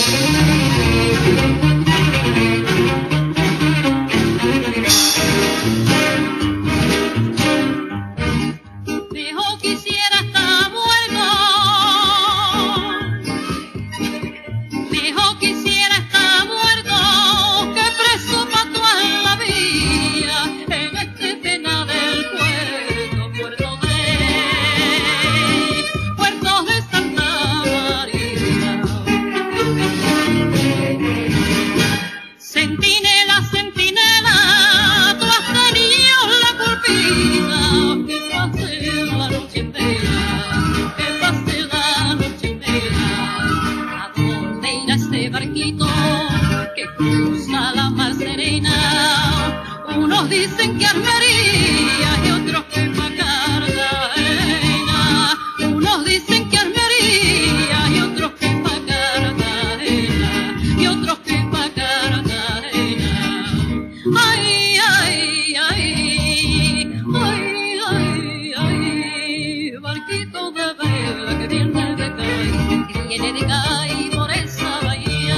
Unos dicen que armería y otros que pa' Cartagena. Unos dicen que armería y otros que pa' Cartagena. Y otros que pa' Cartagena. Ay, ay, ay, ay, ay, ay, barquito de vela que viene de Cay, que viene de Cay por esa bahía.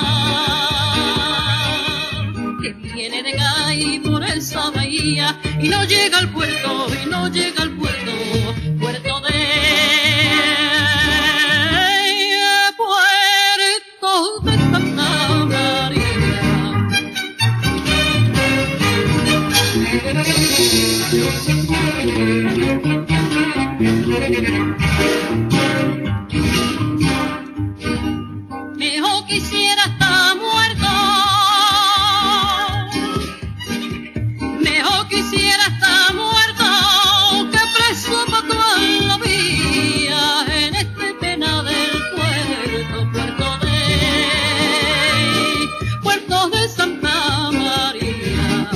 Que viene de Cay por esa bahía y no llega al puerto, y no llega al puerto, puerto de Santa María. Mejor quisiera estar muerto, mejor quisiera estar muerto que preso pa' toda la vida en este pena del puerto, puerto de Santa María.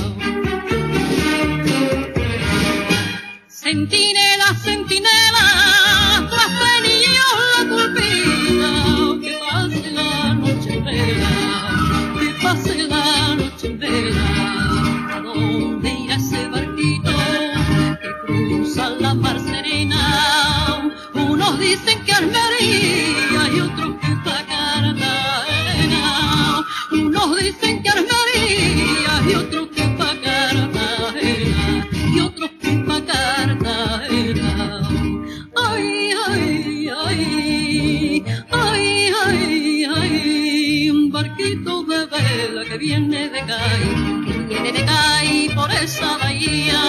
Centinela, centinela, tú has tenido la culpita, que pase la noche en vela, que pase la noche en vela. ¿A dónde irá ese barquito que cruza la mar serena? Unos dicen que Almería y otros que pa' Cartagena. Unos dicen que Almería y otros que pa' Cartagena. Y otros que pa' Cartagena. Ay, ay, ay, ay, ay, ay, un barquito de vela que viene de Cay, que viene de Cay por esa bahía,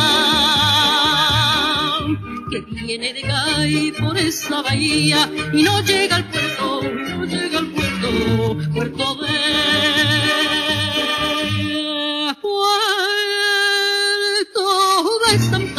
que viene de Cay por esa bahía y no llega al puerto, no llega al puerto, puerto de Santa